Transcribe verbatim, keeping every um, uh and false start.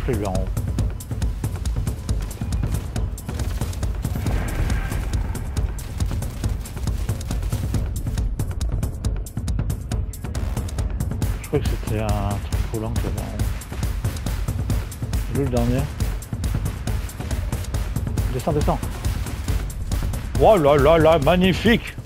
je l'ai vu en haut. Je crois que c'était un truc roulant que j'avais en haut. J'ai vu le dernier. Descends, descends. Oh là là là, magnifique!